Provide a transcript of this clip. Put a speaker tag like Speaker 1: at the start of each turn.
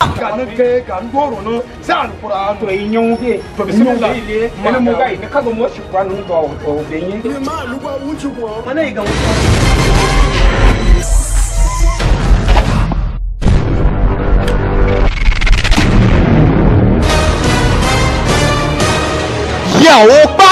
Speaker 1: Kan ke kan goro no sa alquran
Speaker 2: to yin ge to bismillah ina mo ga ina kaga mo shi kwanu to be yin
Speaker 1: ni ma lu ba wuci ko
Speaker 2: mana ga
Speaker 3: Yawo Kpaka.